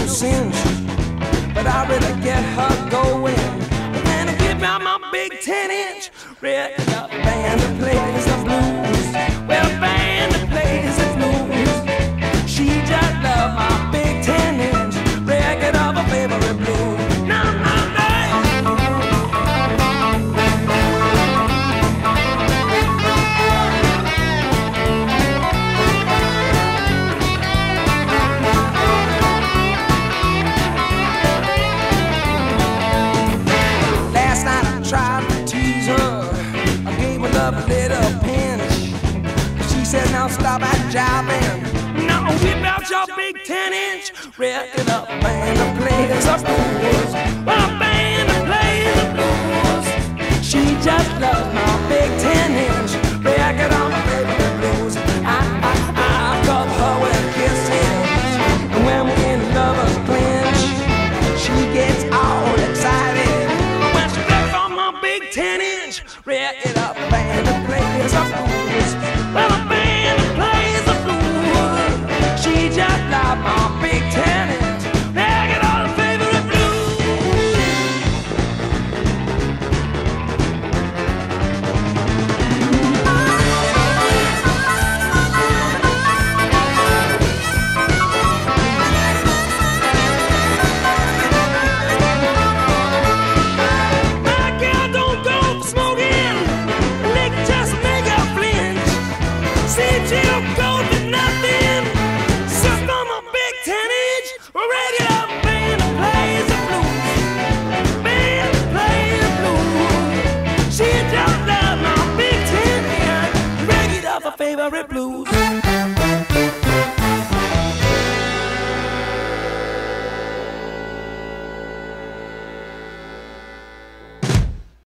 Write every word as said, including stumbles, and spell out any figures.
cinch, but I really get her going. And I give out my big ten inch record, a band that plays the blues. Well, a band that plays the blues. She just loves my big ten inch record of her favorite blues. Now, now, a little pinch. She said, now stop at jobbing. Now whip out your big ten inch record up, band that plays the blues. Well, a band that plays the blues. She just loves my big ten inch record on my favorite blues. I, I, I cover her with kisses, and when we're in lovers clinch, she gets all excited when she rips on my big ten inch record up. Band that plays the blues. Well, a band that plays the blues. She just loves my big ten inch record all her favorite my girl don't go for smoking. Just make her flinch. See, she'll go to nothing. Suck on my big ten inch regular band that plays the blues. Band that plays the blues. She just loves my big ten inch record of her favorite blues.